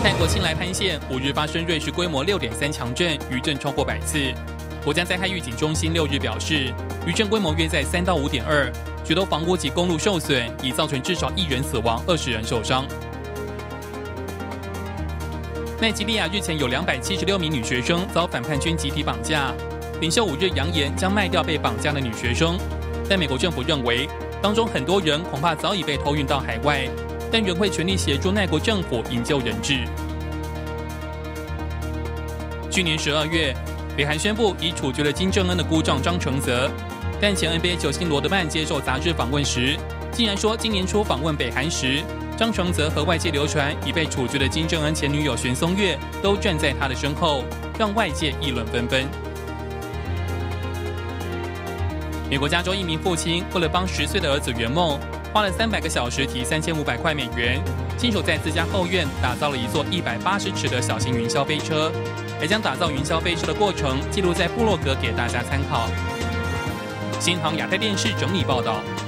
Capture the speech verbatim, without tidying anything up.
泰国清莱潘县五日发生瑞士规模六点三强震，余震超过百次。国家灾害预警中心六日表示，余震规模约在三到五点二，许多房屋及公路受损，已造成至少一人死亡，二十人受伤。奈及利亚日前有两百七十六名女学生遭反叛军集体绑架，领袖五日扬言将卖掉被绑架的女学生，但美国政府认为当中很多人恐怕早已被偷运到海外，但仍会全力协助奈国政府营救人质。去年十二月，北韩宣布已处决了金正恩的姑丈张承泽，但前 N B A 球星罗德曼接受杂志访问时，竟然说今年初访问北韩时，张承泽和外界流传已被处决的金正恩前女友玄松月都站在他的身后，让外界议论纷纷。美国加州一名父亲为了帮十岁的儿子圆梦，花了三百个小时提三千五百块美元，亲手在自家后院打造了一座一百八十尺的小型云霄飞车，还将打造云霄飞车的过程记录在部落格给大家参考。新航亚太电视整理报道。